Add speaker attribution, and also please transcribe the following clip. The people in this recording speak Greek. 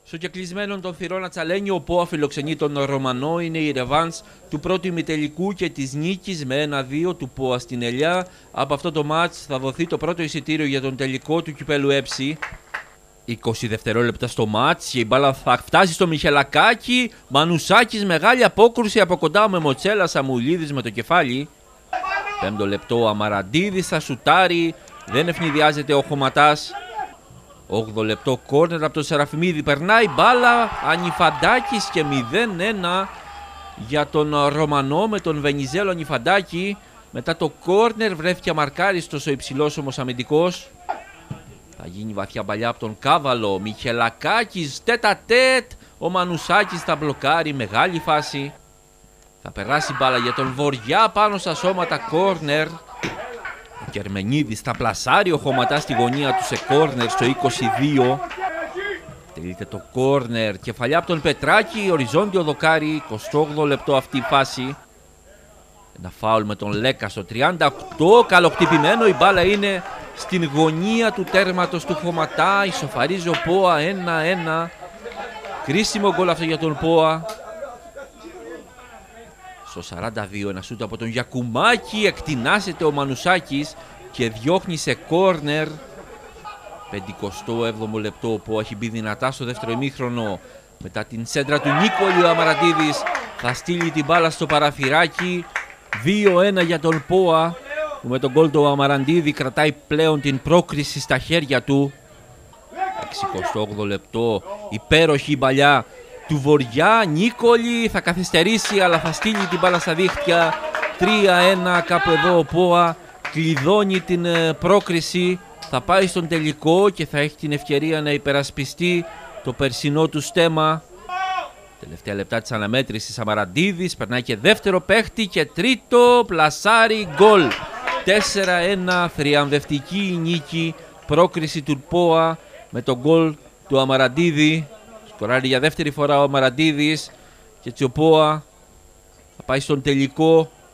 Speaker 1: Στο κεκλεισμένο των θυρών Ατσαλένιο, ο ΠΟΑ φιλοξενεί τον Ρωμανό. Είναι η ρεβάνς του πρώτου ημιτελικού και της νίκης με 1-2 του ΠΟΑ στην Ελιά. Από αυτό το μάτς θα δοθεί το πρώτο εισιτήριο για τον τελικό του κυπέλου ΕΨΗ. 20 δευτερόλεπτα στο μάτς και η μπάλα θα φτάσει στο Μιχελακάκι. Μανουσάκης, μεγάλη απόκρουση από κοντά με Μοτσέλα, Σαμουλίδης με το κεφάλι. 5ο λεπτό, ο Αμαραντίδης θα σουτάρει, δεν ευνηδιάζεται ο Χωματάς. 8ο λεπτό, κόρνερ από τον Σεραφιμίδη, περνάει μπάλα, Ανιφαντάκης και 0-1 για τον Ρωμανό με τον Βενιζέλο Ανιφαντάκη. Μετά το κόρνερ βρέθηκε αμαρκάριστος ο υψηλός όμως αμυντικός. Θα γίνει βαθιά παλιά από τον Κάβαλο, Μιχελακάκης, τέτα-τέτ, ο Μανουσάκης θα μπλοκάρει, μεγάλη φάση. Θα περάσει μπάλα για τον Βοριά πάνω στα σώματα, κόρνερ. Ο Κερμενίδης θα πλασάρει, ο Χωματάς στη γωνία του σε κόρνερ στο 22. Τελείται το κόρνερ, κεφαλιά από τον Πετράκη, οριζόντιο δοκάρι, 28 λεπτό αυτή η φάση. Ένα φάουλ με τον Λέκα στο 38, καλοκτυπημένο, η μπάλα είναι στην γωνία του τέρματος του Χωματά, ισοφαρίζει ο ΠΟΑ 1-1. Κρίσιμο γκολ αυτό για τον ΠΟΑ. Στο 42 ένα σούτ από τον Γιακουμάκη, εκτινάσεται ο Μανουσάκης και διώχνει σε κόρνερ. 57ο λεπτό, ο ΠΟΑ έχει μπει δυνατά στο δεύτερο ημίχρονο. Μετά την σέντρα του Νίκολη, ο Αμαραντίδης θα στείλει την μπάλα στο παραθυράκι. 2-1 για τον ΠΟΑ, που με τον γκολ του Αμαραντίδη κρατάει πλέον την πρόκριση στα χέρια του. 68ο λεπτό, υπέροχη μπαλιά του Βοριά, Νίκολη θα καθυστερήσει αλλά θα στείλει την μπάλα στα δίχτυα. 3-1, κάπου εδώ ο ΠΟΑ κλειδώνει την πρόκριση, θα πάει στον τελικό και θα έχει την ευκαιρία να υπερασπιστεί το περσινό του στέμμα. Τελευταία λεπτά της αναμέτρησης, Αμαραντίδης περνάει και δεύτερο παίχτη και τρίτο, πλασάρι, γκολ. 4-1, θριαμβευτική νίκη, πρόκριση του ΠΟΑ με τον γκολ του Αμαραντίδη. Σκοράρει για δεύτερη φορά ο Αμαραντίδης και έτσι ο ΠΟΑ θα πάει στον τελικό